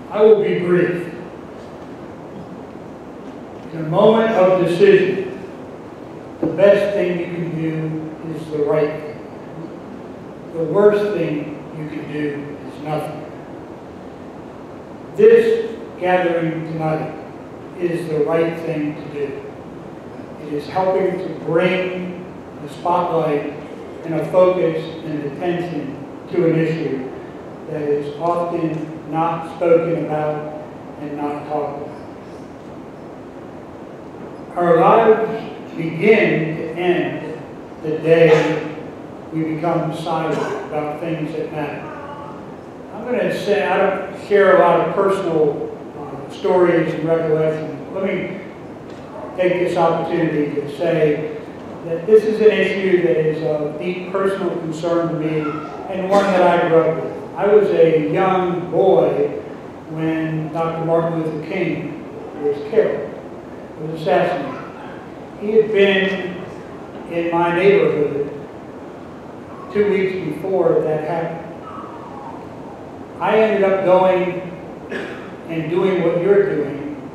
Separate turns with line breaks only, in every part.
I will be brief. In a moment of decision, the best thing you can do is the right thing. The worst thing you can do is nothing. This gathering tonight is the right thing to do. It is helping to bring the spotlight and a focus and attention to an issue that is often not spoken about and not talked about. Our lives begin to end the day we become silent about things that matter. I'm going to say, I don't share a lot of personal stories and recollections. Let me take this opportunity to say that this is an issue that is of deep personal concern to me and one that I grew up with. I was a young boy when Dr. Martin Luther King was killed, was assassinated. He had been in my neighborhood 2 weeks before that happened. I ended up going and doing what you're doing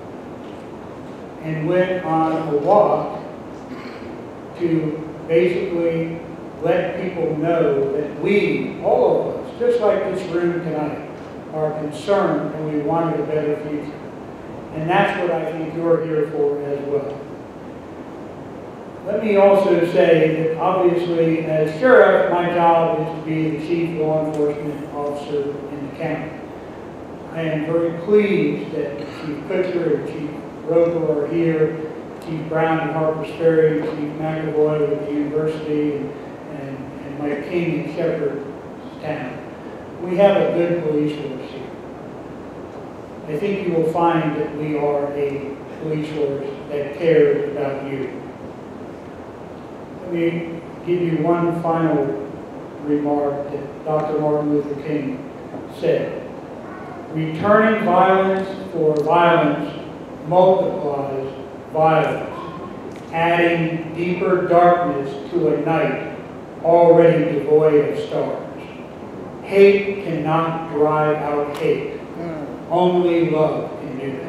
and went on a walk to basically let people know that we, all of us, just like this room tonight, are concerned and we wanted a better future. And that's what I think you're here for as well. Let me also say that obviously as sheriff, my job is to be the chief law enforcement officer in the county. I am very pleased that Chief Kutcher and Chief Roper are here, Chief Brown in Harpers Ferry, Chief McAvoy with the university, and Mike King in Shepherdstown. We have a good police force here. I think you will find that we are a police force that cares about you. Let me give you one final remark that Dr. Martin Luther King said. Returning violence for violence multiplies violence, adding deeper darkness to a night already devoid of stars. Hate cannot drive out hate. Only love can do that.